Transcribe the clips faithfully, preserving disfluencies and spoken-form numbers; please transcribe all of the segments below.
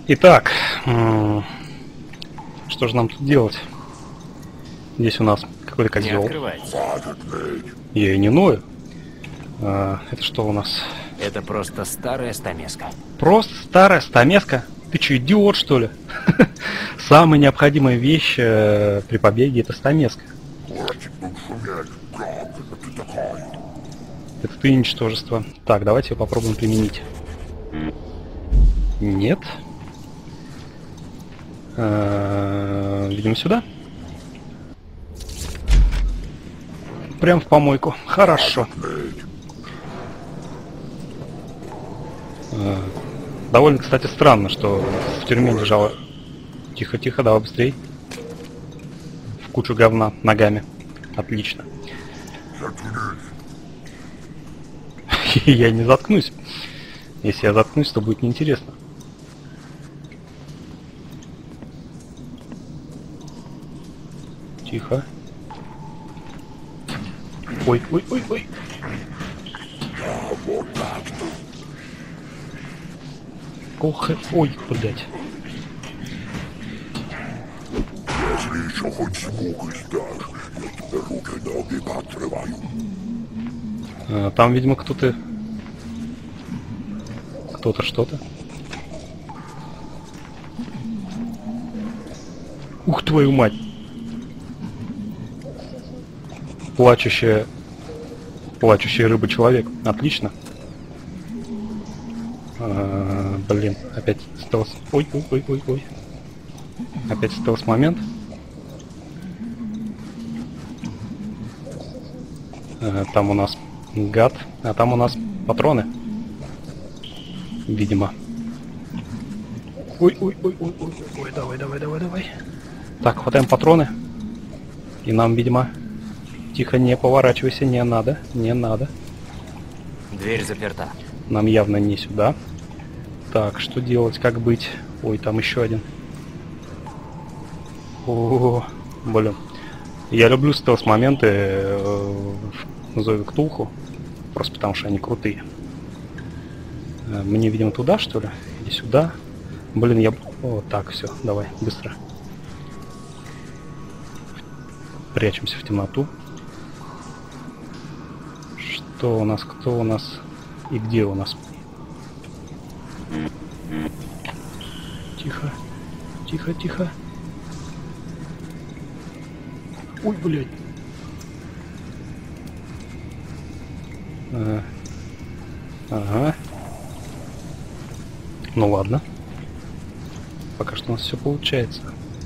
Итак, что же нам тут делать? Здесь у нас какой-то козел. Я и не ною. А, это что у нас? Это просто старая стамеска. Просто старая стамеска? Ты что, идиот, что ли? Самая необходимая вещь э, при побеге — это стамеска. Это ты, ничтожество. Так, давайте ее попробуем применить. Нет. Э-э, видимо, сюда. Прям в помойку. Хорошо. Э-э, довольно, кстати, странно, что в тюрьме лежала... Тихо, тихо, давай быстрей. В кучу говна ногами. Отлично. Я не заткнусь. Если я заткнусь, то будет неинтересно. Тихо. Ой, ой, ой, ой. Ох, ой, блядь. Если еще хоть звук издашь, я тебе руки-ноги поотрываю. А, там, видимо, кто-то... Кто-то что-то. Ух, твою мать! Плачущая... Плачущая рыба-человек. Отлично. А, блин, опять стелс... Ой, ой, ой, ой, ой. Опять стелс-момент. А, там у нас гад, а там у нас патроны. Видимо. Ой, ой, ой, ой, ой, ой, давай, давай, давай, давай. Так, хватаем патроны. И нам, видимо... Тихо, не поворачивайся, не надо, не надо. Дверь заперта. Нам явно не сюда. Так, что делать, как быть? Ой, там еще один. О, блин. Я люблю стелс-моменты э, в Зове Ктулху. Просто потому что они крутые. Мне, видимо, туда, что ли? Или сюда? Блин, я... О, так, все, давай, быстро. Прячемся в темноту. Что у нас, кто у нас и где у нас? Тихо, тихо, тихо. Ой, блядь. А, ага. Ну ладно. Пока что у нас все получается.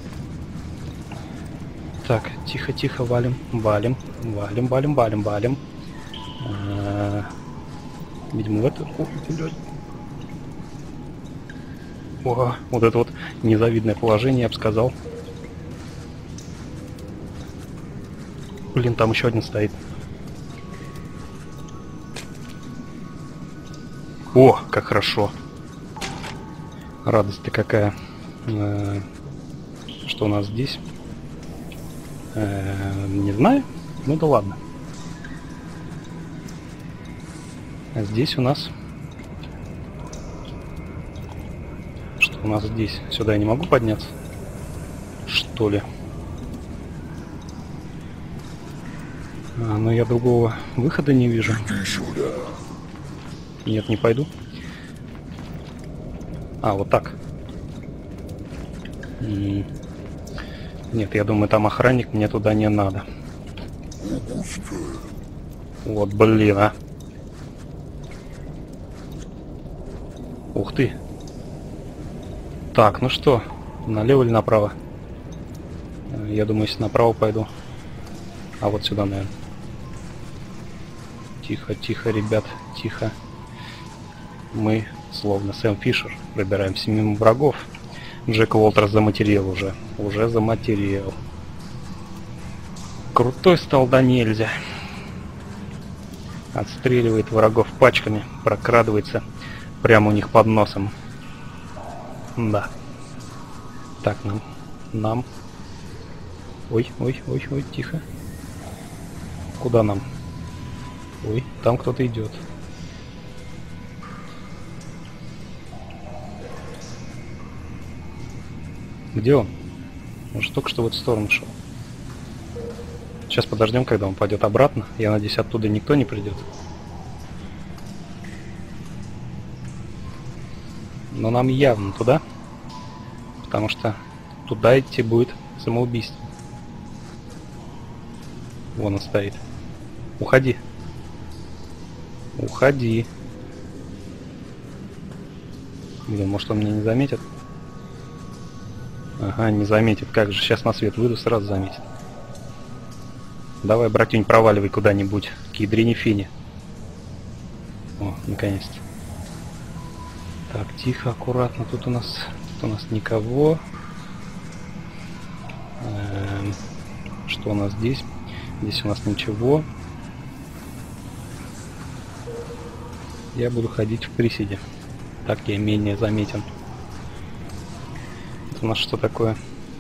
Так, тихо, тихо, валим, валим, валим, валим, валим, валим. А, видимо, в это... Ой, блядь. О, вот это вот незавидное положение, я бы сказал. Блин, там еще один стоит. О, как хорошо. Радость-то какая. Э, что у нас здесь? Э, не знаю. Ну да ладно. А здесь у нас... Что у нас здесь? Сюда я не могу подняться? Что ли? А, но я другого выхода не вижу. Нет, не пойду. А, вот так. М-м. Нет, я думаю, там охранник, мне туда не надо. Вот, блин, а. Ух ты. Так, ну что, налево или направо? Я думаю, если направо пойду. А вот сюда, наверное. Тихо, тихо, ребят, тихо. Мы, словно Сэм Фишер, пробираемся мимо врагов. Джек Уолтерс заматерил уже. Уже заматерил. Крутой стал да нельзя. Отстреливает врагов пачками, прокрадывается прямо у них под носом. Да. Так, нам... Нам... Ой, ой, ой, ой, тихо. Куда нам? Ой, там кто-то идет. Где он? Он же только что в эту сторону шел. Сейчас подождем, когда он пойдет обратно. Я надеюсь, оттуда никто не придет. Но нам явно туда. Потому что туда идти будет самоубийство. Вон он стоит. Уходи. Уходи. Блин, может он меня не заметит? Ага, не заметит. Как же, сейчас на свет выйду, сразу заметит. Давай, братюнь, проваливай куда-нибудь. К ядрине фини. О, наконец-то. Так, тихо, аккуратно. Тут у нас, тут у нас никого. Эм, что у нас здесь? Здесь у нас ничего. Я буду ходить в приседе. Так я менее заметен. Это у нас что такое?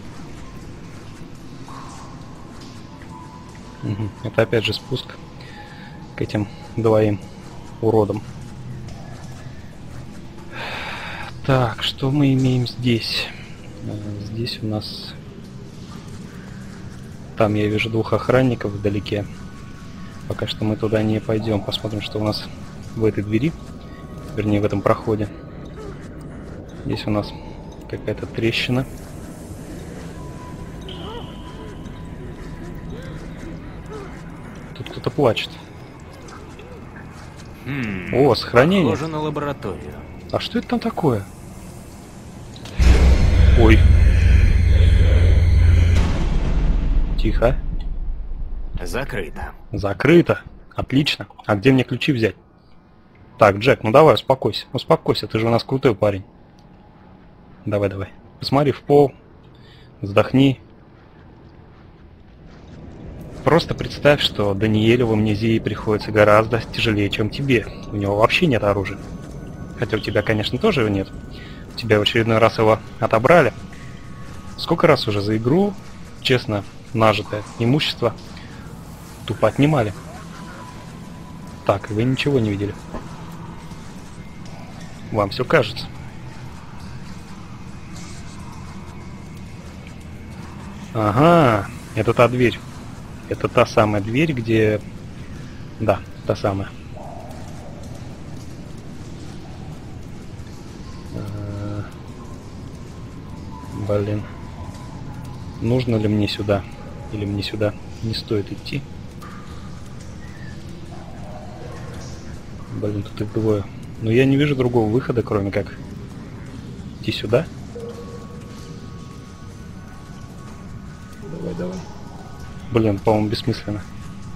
Угу. Это опять же спуск к этим двоим уродам. Так, что мы имеем здесь? Здесь у нас... Там я вижу двух охранников вдалеке. Пока что мы туда не пойдем. Посмотрим, что у нас в этой двери. Вернее, в этом проходе. Здесь у нас какая-то трещина. Тут кто-то плачет. Хм, О, сохранение. Похоже на лабораторию. А что это там такое? Ой. Тихо. Закрыто. Закрыто. Отлично. А где мне ключи взять? Так, Джек, ну давай, успокойся. Успокойся, ты же у нас крутой парень. Давай, давай. Посмотри в пол. Вздохни. Просто представь, что Даниэлю в амнезии приходится гораздо тяжелее, чем тебе. У него вообще нет оружия. Хотя у тебя, конечно, тоже его нет. У тебя в очередной раз его отобрали. Сколько раз уже за игру, честно, нажитое имущество тупо отнимали. Так, вы ничего не видели. Вам все кажется. Ага, это та дверь. Это та самая дверь, где... Да, та самая. А... Блин. Нужно ли мне сюда? Или мне сюда не стоит идти? Блин, тут их двое. Но я не вижу другого выхода, кроме как идти сюда. Давай, давай. Блин, по-моему, бессмысленно.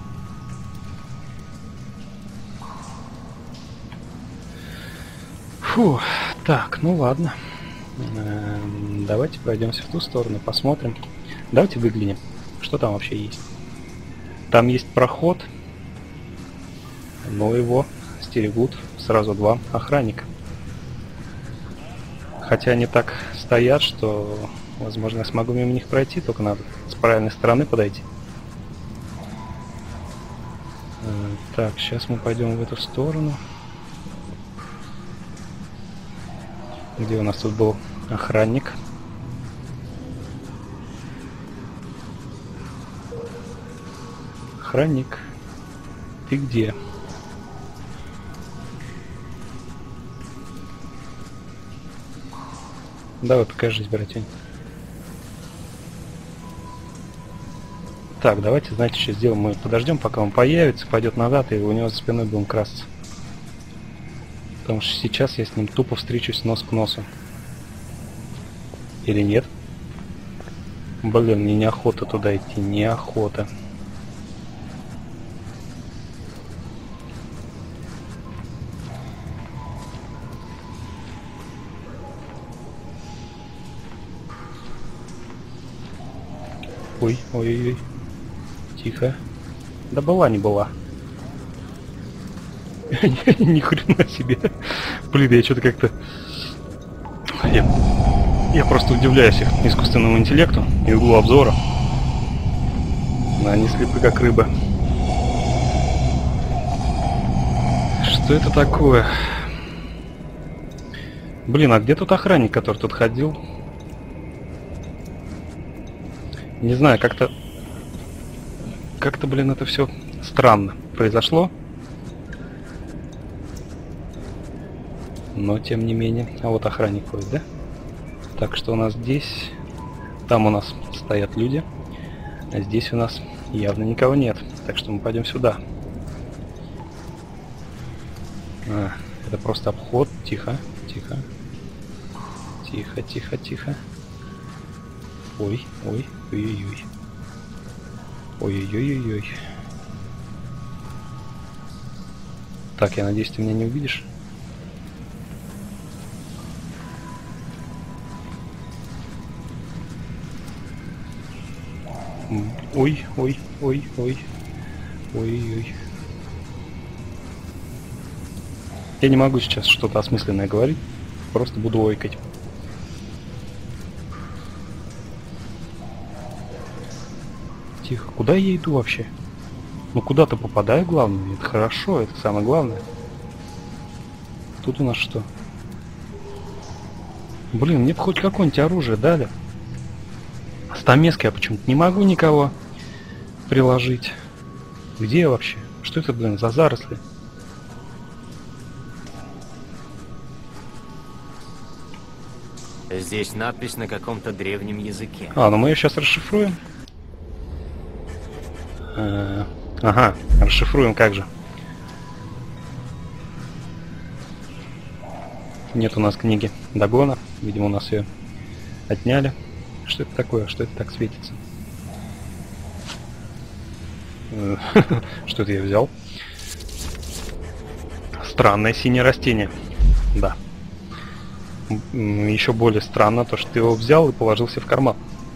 Фу, так, ну ладно. Эм, давайте пройдемся в ту сторону, посмотрим. Давайте выглянем, что там вообще есть. Там есть проход, но его стерегут сразу два охранника. Хотя они так стоят, что, возможно, я смогу мимо них пройти, только надо с правильной стороны подойти. Так, сейчас мы пойдем в эту сторону. Где у нас тут был охранник? Охранник, ты где? Давай, покажись, братень. Так, давайте, знаете, что сделаем? Мы подождем, пока он появится, пойдет назад, и у него за спиной будем красться. Потому что сейчас я с ним тупо встречусь нос к носу. Или нет? Блин, мне неохота туда идти, неохота. Ой, ой-ой-ой. Тихо. Да была не была. Ни хрена себе. Блин, я что-то как-то... Я... я просто удивляюсь их искусственному интеллекту и углу обзора. Они слепы как рыба. Что это такое? Блин, а где тот охранник, который тут ходил? Не знаю, как-то... Как-то, блин, это все странно произошло. Но, тем не менее... А вот охранник ходит, да? Так, что у нас здесь? Там у нас стоят люди. А здесь у нас явно никого нет. Так что мы пойдем сюда. А, это просто обход. Тихо, тихо. Тихо, тихо, тихо. Ой, ой, ой-ой-ой. Ой-ой-ой-ой-ой. Так, я надеюсь, ты меня не увидишь. Ой, ой, ой, ой. Ой-ой. Я не могу сейчас что-то осмысленное говорить. Просто буду ойкать. Тихо. Куда я иду вообще? Ну куда-то попадаю, главное. Это хорошо, это самое главное. Тут у нас что? Блин, мне бы хоть какое-нибудь оружие дали. Стамеской я почему-то не могу никого приложить. Где я вообще? Что это, блин, за заросли? Здесь надпись на каком-то древнем языке. А, ну мы ее сейчас расшифруем. Э, Ага, расшифруем как же. Нет у нас книги Дагона. Видимо, у нас ее отняли. Что это такое? Что это так светится? Э, Что это я взял? Странное синее растение. Да. Еще более странно то, что ты его взял и положил себе в карман.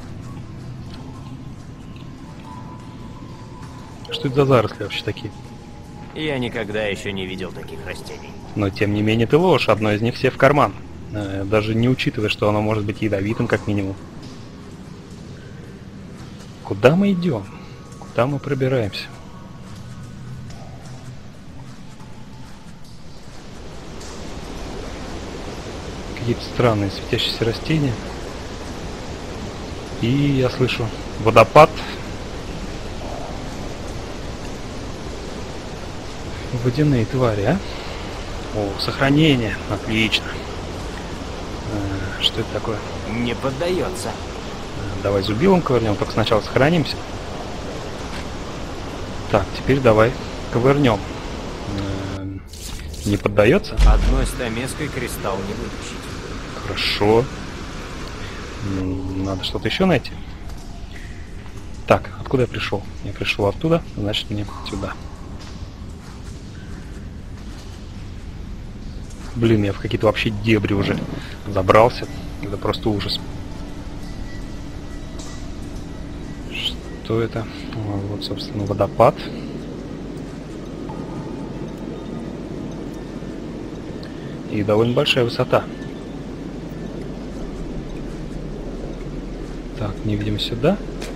Что это за заросли вообще такие? Я никогда еще не видел таких растений. Но тем не менее ты ложишь одно из них себе в карман. Э, Даже не учитывая, что оно может быть ядовитым как минимум. Куда мы идем? Куда мы пробираемся? Какие-то странные светящиеся растения. И я слышу водопад. Водяные твари, а? О, сохранение. Отлично. Э, Что это такое? Не поддается. Э, Давай зубилом ковырнем, только сначала сохранимся. Так, теперь давай ковырнем. Э, Не поддается? Одной стамеской кристалл не вытащить. Хорошо. М, Надо что-то еще найти. Так, откуда я пришел? Я пришел оттуда, значит мне сюда. Блин, я в какие-то вообще дебри уже забрался. Это просто ужас. Что это? Вот, собственно, водопад. И довольно большая высота. Так, не видим сюда.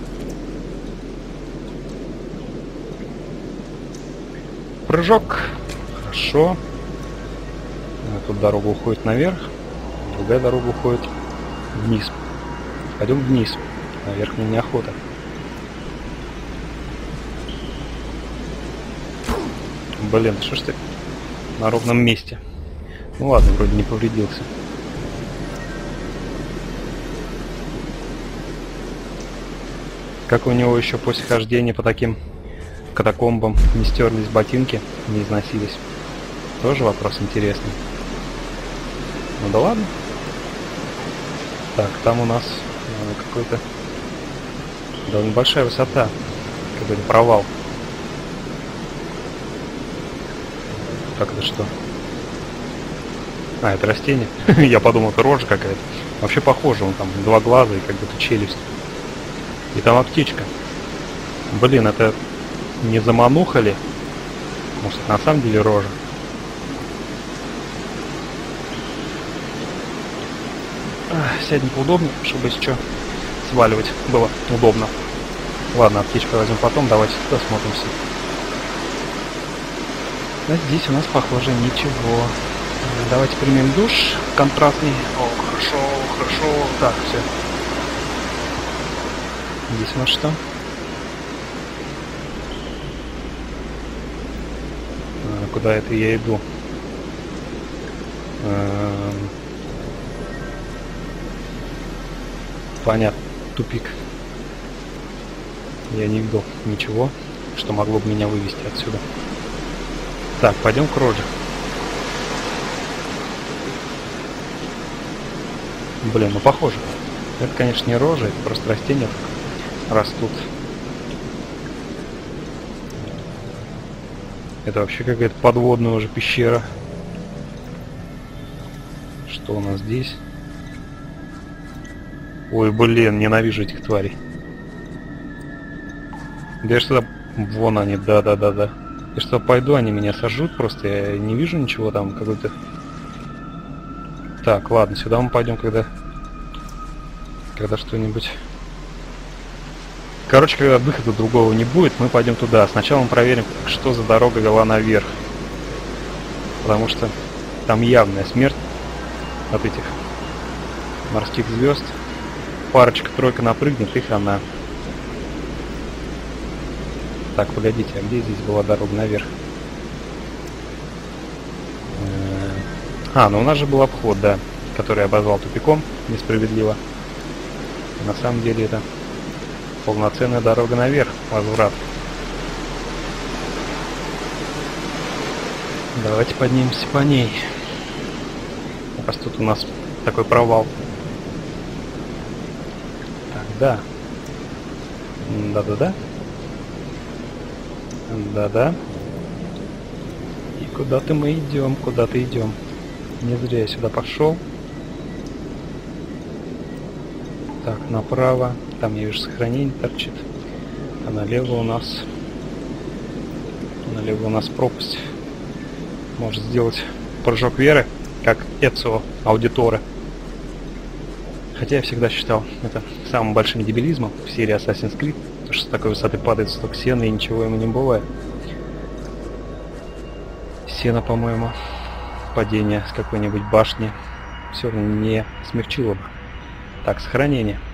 Прыжок. Хорошо. Тут дорога уходит наверх, другая дорога уходит вниз. Пойдем вниз. Наверх мне неохота. Блин, что ж ты на ровном месте? Ну ладно, вроде не повредился. Как у него еще после хождения по таким катакомбам не стерлись ботинки, не износились? Тоже вопрос интересный. Ну да ладно. Так, там у нас э, какой-то довольно большая высота. Какой-то провал. Так, это что? А, это растение. Я подумал, это рожа какая-то. Вообще похоже, он там два глаза и как будто челюсть. И там аптечка. Блин, это не замануха ли? Может, на самом деле рожа? Сядем поудобнее, чтобы если что сваливать было удобно. Ладно, аптечку возьмем потом, давайте туда смотримся. А здесь у нас, похоже, ничего. Давайте примем душ контрастный. О, хорошо, хорошо. Так, все. Здесь у нас что? А, куда это я иду? А, понятно, тупик. Я не видел ничего, что могло бы меня вывести отсюда. Так, пойдем к Роджеру. Блин, ну похоже. Это, конечно, не рожа, это просто растения растут. Это вообще какая-то подводная уже пещера. Что у нас здесь? Ой, блин, ненавижу этих тварей. Да я что-то... Вон они, да-да-да-да. Я что, пойду, они меня сожрут просто, я не вижу ничего там, какой-то... Так, ладно, сюда мы пойдем, когда... Когда что-нибудь... Короче, когда выхода другого не будет, мы пойдем туда. Сначала мы проверим, что за дорога вела наверх. Потому что там явная смерть от этих морских звезд. Парочка-тройка напрыгнет, и хана. Так, погодите, а где здесь была дорога наверх? А, ну у нас же был обход, да, который я обозвал тупиком, несправедливо. На самом деле это полноценная дорога наверх, возврат. Давайте поднимемся по ней. Раз тут у нас такой провал. Так, да. Да-да-да. Да-да. И куда-то мы идем, куда-то идем. Не зря я сюда пошел. Так, направо. Там я вижу сохранение торчит. А налево у нас... Налево у нас пропасть. Может сделать прыжок веры, как Эцио Аудиторе. Хотя я всегда считал это самым большим дебилизмом в серии Assassin's Creed. Потому что с такой высоты падает сток сена и ничего ему не бывает. Сено, по-моему, падение с какой-нибудь башни все равно не смягчило бы. Так, сохранение.